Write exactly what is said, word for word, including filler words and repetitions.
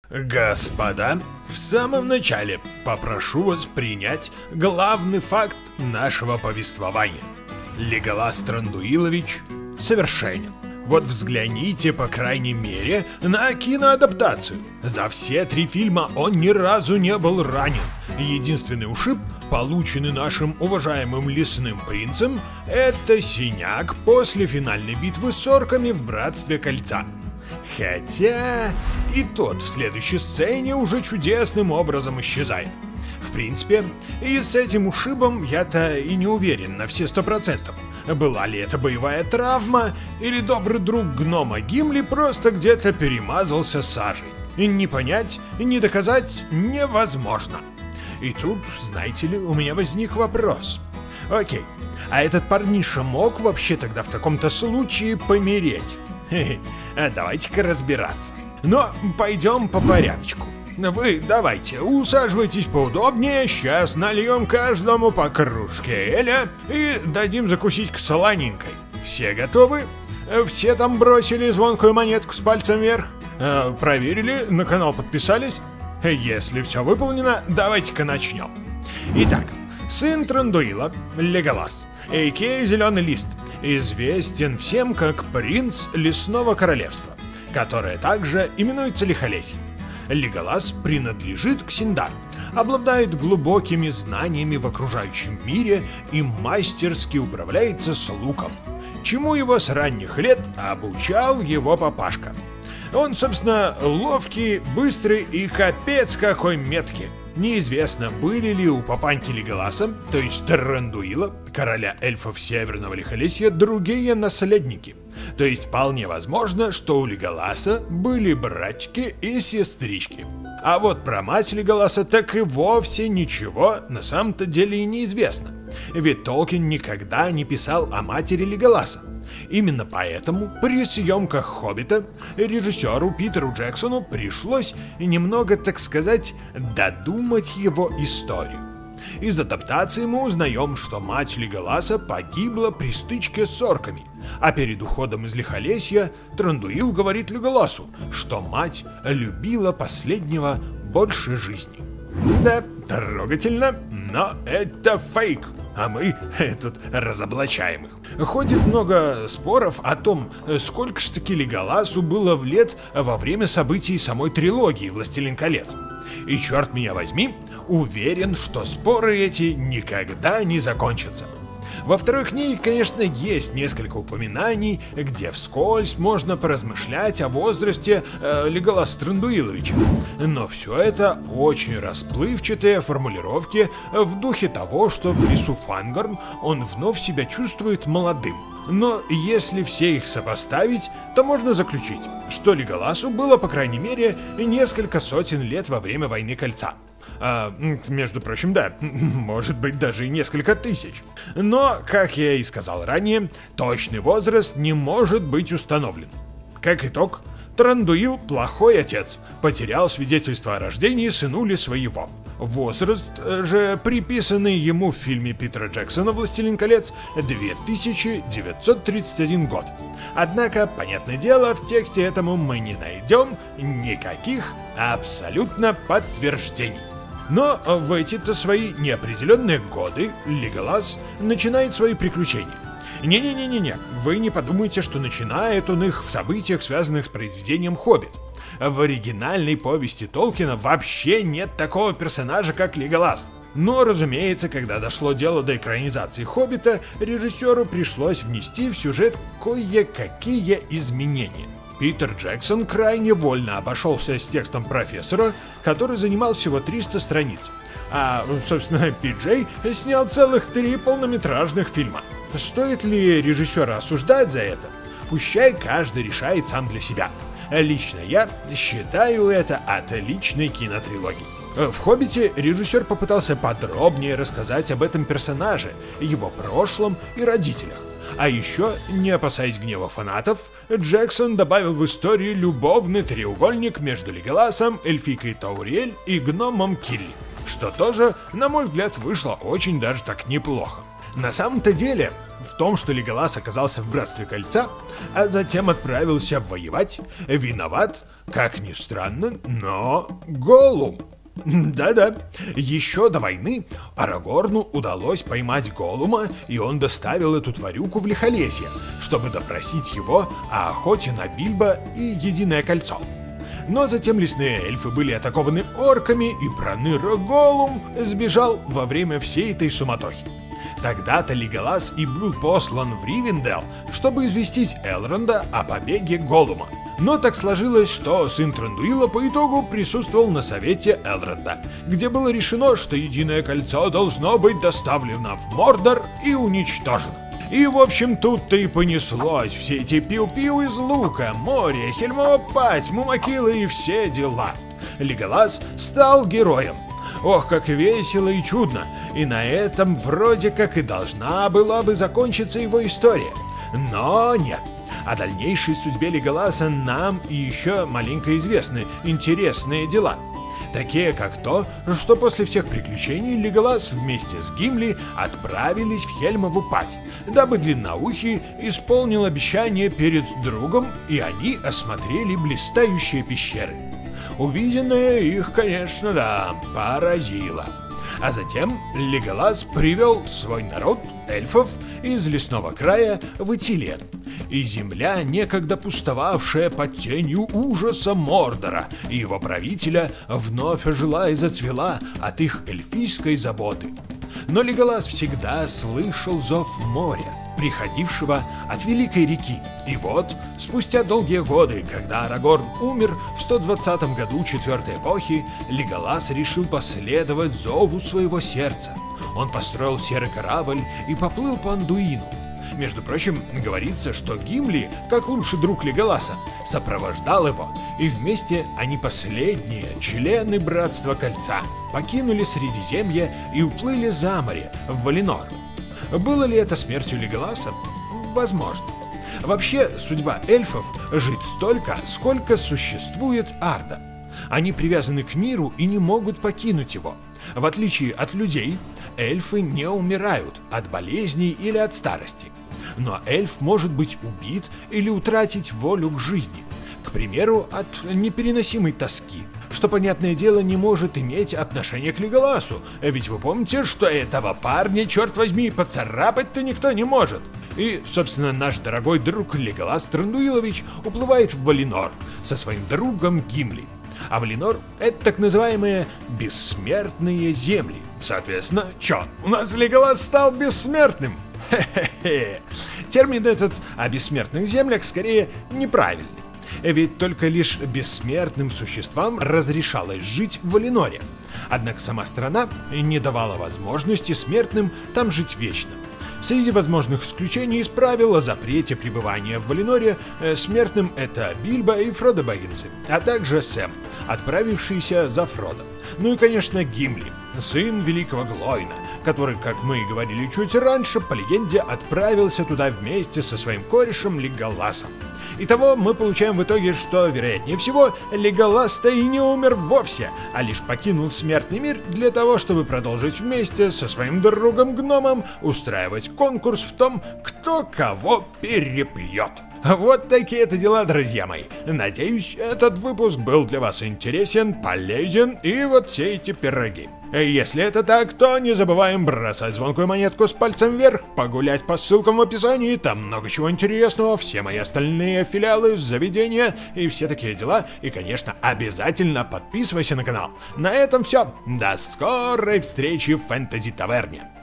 Господа, в самом начале попрошу вас принять главный факт нашего повествования. Леголас Трандуилович совершенен. Вот взгляните, по крайней мере, на киноадаптацию. За все три фильма он ни разу не был ранен. Единственный ушиб, полученный нашим уважаемым лесным принцем, это синяк после финальной битвы с орками в Братстве Кольца. Хотя и тот в следующей сцене уже чудесным образом исчезает. В принципе, и с этим ушибом я-то и не уверен на все сто процентов. Была ли это боевая травма, или добрый друг гнома Гимли просто где-то перемазался сажей. Не понять, не доказать невозможно. И тут, знаете ли, у меня возник вопрос. Окей, а этот парниша мог вообще тогда в таком-то случае помереть? Хе-хе, а давайте-ка разбираться. Но пойдем по порядочку. Вы давайте, усаживайтесь поудобнее, сейчас нальем каждому по кружке эля и дадим закусить к солонинкой. Все готовы? Все там бросили звонкую монетку с пальцем вверх? Э, проверили, на канал подписались? Если все выполнено, давайте-ка начнем. Итак, сын Трандуила, Леголас, а.к.а. Зеленый Лист, известен всем как принц Лесного Королевства, которое также именуется Лихолесьем. Леголас принадлежит к Синдару, обладает глубокими знаниями в окружающем мире и мастерски управляется с луком, чему его с ранних лет обучал его папашка. Он, собственно, ловкий, быстрый и капец какой меткий. Неизвестно, были ли у папаньки Леголаса, то есть Трандуила, короля эльфов Северного Лихолесья, другие наследники. То есть вполне возможно, что у Леголаса были братики и сестрички. А вот про мать Леголаса так и вовсе ничего на самом-то деле и неизвестно. Ведь Толкин никогда не писал о матери Леголаса. Именно поэтому при съемках «Хоббита» режиссеру Питеру Джексону пришлось немного, так сказать, додумать его историю. Из адаптации мы узнаем, что мать Леголаса погибла при стычке с орками, а перед уходом из Лихолесья Трандуил говорит Леголасу, что мать любила последнего больше жизни. Да, трогательно, но это фейк, а мы тут разоблачаем их. Ходит много споров о том, сколько ж таки Леголасу было в лет во время событий самой трилогии «Властелин колец». И черт меня возьми, уверен, что споры эти никогда не закончатся. Во второй книге, конечно, есть несколько упоминаний, где вскользь можно поразмышлять о возрасте э, Леголаса Трандуиловича. Но все это очень расплывчатые формулировки в духе того, что в лесу Фангорн он вновь себя чувствует молодым. Но если все их сопоставить, то можно заключить, что Леголасу было, по крайней мере, несколько сотен лет во время Войны Кольца. А, между прочим, да, может быть даже и несколько тысяч. Но, как я и сказал ранее, точный возраст не может быть установлен. Как итог, Трандуил плохой отец, потерял свидетельство о рождении сынули своего. Возраст же, приписанный ему в фильме Питера Джексона «Властелин колец», две тысячи девятьсот тридцать один год. Однако, понятное дело, в тексте этому мы не найдем никаких абсолютно подтверждений. Но в эти-то свои неопределенные годы Леголас начинает свои приключения. Не-не-не-не-не, вы не подумайте, что начинает он их в событиях, связанных с произведением «Хоббит». В оригинальной повести Толкина вообще нет такого персонажа, как Леголас. Но, разумеется, когда дошло дело до экранизации «Хоббита», режиссеру пришлось внести в сюжет кое-какие изменения. Питер Джексон крайне вольно обошелся с текстом профессора, который занимал всего триста страниц. А, собственно, Пи Джей снял целых три полнометражных фильма. Стоит ли режиссера осуждать за это? Пущай каждый решает сам для себя. Лично я считаю это отличной кинотрилогией. В «Хоббите» режиссер попытался подробнее рассказать об этом персонаже, его прошлом и родителях. А еще, не опасаясь гнева фанатов, Джексон добавил в историю любовный треугольник между Леголасом, эльфийкой Тауриэль и гномом Килли, что тоже, на мой взгляд, вышло очень даже так неплохо. На самом-то деле, в том, что Леголас оказался в Братстве Кольца, а затем отправился воевать, виноват, как ни странно, но Голлум. Да-да, еще до войны Арагорну удалось поймать Голлума, и он доставил эту тварюку в Лихолесье, чтобы допросить его о охоте на Бильбо и Единое Кольцо. Но затем лесные эльфы были атакованы орками, и проныра Голлум сбежал во время всей этой суматохи. Тогда-то Леголас и был послан в Ривендел, чтобы известить Элронда о побеге Голлума. Но так сложилось, что сын Трандуила по итогу присутствовал на совете Элронда, где было решено, что Единое Кольцо должно быть доставлено в Мордор и уничтожено. И в общем тут-то и понеслось все эти пиу-пиу из лука, моря, Хельмова пать, Мумакила и все дела. Леголас стал героем. Ох, как весело и чудно, и на этом вроде как и должна была бы закончиться его история. Но нет. О дальнейшей судьбе Леголаса нам и еще маленько известны интересные дела. Такие как то, что после всех приключений Леголас вместе с Гимли отправились в Хельмову пать, дабы Длинноухий исполнил обещание перед другом, и они осмотрели блистающие пещеры. Увиденное их, конечно, да, поразило. А затем Леголас привел свой народ, эльфов, из лесного края в Итилиен. И земля, некогда пустовавшая под тенью ужаса Мордора и его правителя, вновь ожила и зацвела от их эльфийской заботы. Но Леголас всегда слышал зов моря, приходившего от Великой реки. И вот, спустя долгие годы, когда Арагорн умер в сто двадцатом году Четвертой эпохи, Леголас решил последовать зову своего сердца. Он построил серый корабль и поплыл по Андуину. Между прочим, говорится, что Гимли, как лучший друг Леголаса, сопровождал его, и вместе они последние члены Братства Кольца покинули Средиземье и уплыли за море, в Валинор. Было ли это смертью Леголаса? Возможно. Вообще, судьба эльфов — жить столько, сколько существует Арда. Они привязаны к миру и не могут покинуть его. В отличие от людей, эльфы не умирают от болезней или от старости. Но эльф может быть убит или утратить волю к жизни. К примеру, от непереносимой тоски, что, понятное дело, не может иметь отношения к Леголасу, ведь вы помните, что этого парня, черт возьми, поцарапать-то никто не может. И, собственно, наш дорогой друг Леголас Трандуилович уплывает в Валинор со своим другом Гимли. А Валинор — это так называемые бессмертные земли. Соответственно, чё, у нас Леголас стал бессмертным? Хе-хе-хе. Термин этот о бессмертных землях скорее неправильный. Ведь только лишь бессмертным существам разрешалось жить в Валиноре. Однако сама страна не давала возможности смертным там жить вечно. Среди возможных исключений из правил о запрете пребывания в Валиноре э, смертным это Бильбо и Фродо Бэггинсы, а также Сэм, отправившийся за Фродо. Ну и, конечно, Гимли, сын великого Глоина, который, как мы и говорили чуть раньше, по легенде отправился туда вместе со своим корешем Леголасом. Итого мы получаем в итоге, что, вероятнее всего, Леголас-то и не умер вовсе, а лишь покинул смертный мир для того, чтобы продолжить вместе со своим другом-гномом устраивать конкурс в том, кто кого перепьет. Вот такие-то дела, друзья мои. Надеюсь, этот выпуск был для вас интересен, полезен и вот все эти пироги. Если это так, то не забываем бросать звонкую монетку с пальцем вверх, погулять по ссылкам в описании, там много чего интересного, все мои остальные филиалы, заведения и все такие дела. И, конечно, обязательно подписывайся на канал. На этом все. До скорой встречи в Фэнтези Таверне.